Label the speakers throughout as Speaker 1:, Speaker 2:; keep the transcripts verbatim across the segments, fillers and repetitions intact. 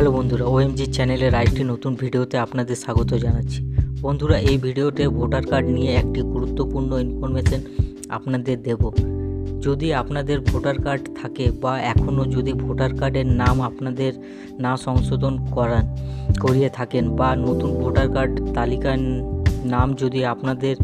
Speaker 1: Hello বন্ধুরা, OMG চ্যানেলের আরেকটি নতুন ভিডিওতে আপনাদের স্বাগত জানাচ্ছি। বন্ধুরা, এই ভিডিওতে ভোটার কার্ড নিয়ে একটি গুরুত্বপূর্ণ ইনফরমেশন আপনাদের দেব। যদি আপনাদের ভোটার কার্ড থাকে বা এখনও যদি ভোটার কার্ডের নাম আপনাদের না সংশোধন করান করিয়ে থাকেন বা নতুন ভোটার কার্ড তালিকার নাম যদি আপনাদের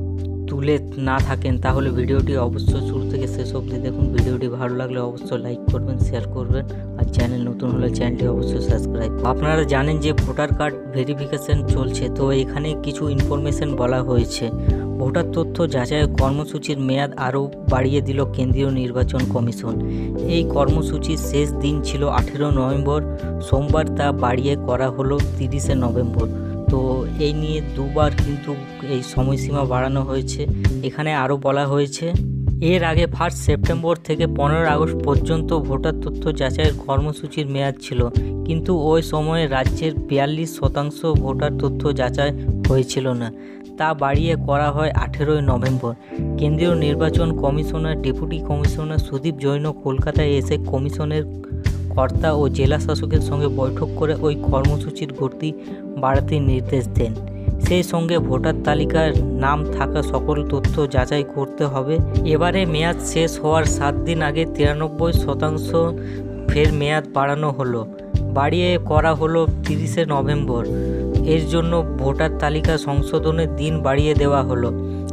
Speaker 1: তুলে না থাকেন, তাহলে ভিডিওটি অবশ্যই শুরু থেকে শেষ অবধি দেখুন। ভিডিওটি ভালো লাগলে অবশ্যই লাইক করবেন, শেয়ার করবেন, আর চ্যানেল নতুন হলে চ্যানেলটি অবশ্যই সাবস্ক্রাইব। আপনারা জানেন যে ভোটার কার্ড ভেরিফিকেশন চলছে, তো এখানে কিছু ইনফরমেশন বলা হয়েছে। ভোটার তথ্য যাচাইয়ের কর্মসূচির মেয়াদ আরও বাড়িয়ে দিল কেন্দ্রীয় নির্বাচন কমিশন। এই কর্মসূচির শেষ দিন ছিল আঠেরো নভেম্বর, সোমবার তা বাড়িয়ে করা হলো তিরিশে নভেম্বর। তো এই নিয়ে দুবার কিন্তু এই সময়সীমা বাড়ানো হয়েছে। এখানে আরও বলা হয়েছে, এর আগে ফার্স্ট সেপ্টেম্বর থেকে পনেরো আগস্ট পর্যন্ত ভোটার তথ্য যাচাইয়ের কর্মসূচির মেয়াদ ছিল, কিন্তু ওই সময়ে রাজ্যের বিয়াল্লিশ শতাংশ ভোটার তথ্য যাচাই হয়েছিল না। তা বাড়িয়ে করা হয় আঠেরোই নভেম্বর। কেন্দ্রীয় নির্বাচন commissioner deputy commissioner Sudeep Jain কলকাতায় এসে কমিশনের কর্তা ও জেলা শাসকের সঙ্গে বৈঠক করে ওই কর্মসূচির গতি বাড়াতে নির্দেশ দেন। সেই সঙ্গে ভোটার তালিকার নাম থাকা সকল তথ্য যাচাই করতে হবে। এবারে মেয়াদ শেষ হওয়ার সাত দিন আগে তিরানব্বই শতাংশ ফের মেয়াদ বাড়ানো হলো, বাড়িয়ে করা হলো তিরিশে নভেম্বর। এর জন্য ভোটার তালিকা সংশোধনের দিন বাড়িয়ে দেওয়া হলো।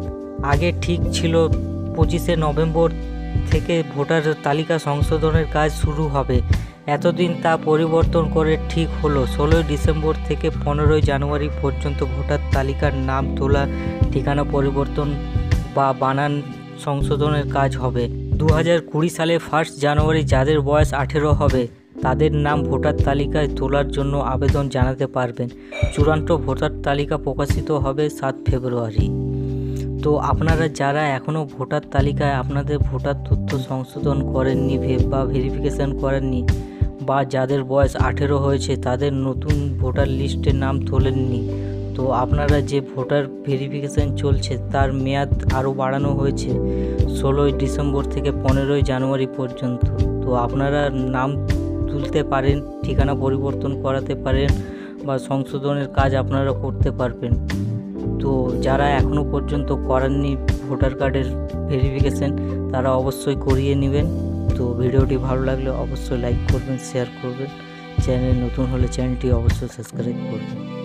Speaker 1: আগে ঠিক ছিল পঁচিশে নভেম্বর থেকে ভোটার তালিকা সংশোধনের কাজ শুরু হবে। এতদিন তা পরিবর্তন করে ঠিক হলো ষোলোই ডিসেম্বর থেকে পনেরোই জানুয়ারি পর্যন্ত ভোটার তালিকার নাম তোলা, ঠিকানা পরিবর্তন বা বানান সংশোধনের কাজ হবে। দু হাজার কুড়ি সালে ফার্স্ট জানুয়ারি যাদের বয়স আঠেরো হবে তাদের নাম ভোটার তালিকায় তোলার জন্য আবেদন জানাতে পারবেন। চূড়ান্ত ভোটার তালিকা প্রকাশিত হবে সাত ফেব্রুয়ারি। তো আপনারা যারা এখনও ভোটার তালিকায় আপনাদের ভোটার তথ্য সংশোধন করেননি বা ভেরিফিকেশান করেননি, বা যাদের বয়স আঠেরো হয়েছে তাদের নতুন ভোটার লিস্টে নাম তোলেননি, তো আপনারা যে ভোটার ভেরিফিকেশান চলছে তার মেয়াদ আরও বাড়ানো হয়েছে ষোলোই ডিসেম্বর থেকে পনেরোই জানুয়ারি পর্যন্ত। তো আপনারা নাম তুলতে পারেন, ঠিকানা পরিবর্তন করাতে পারেন বা সংশোধনের কাজ আপনারা করতে পারবেন। তো যারা এখনও পর্যন্ত করেননি ভোটার কার্ডের ভেরিফিকেশান তারা অবশ্যই করিয়ে নেবেন। তো ভিডিওটি ভালো লাগলে অবশ্যই লাইক করবেন, শেয়ার করবেন, চ্যানেল নতুন হলে চ্যানেলটি অবশ্যই সাবস্ক্রাইব করবেন।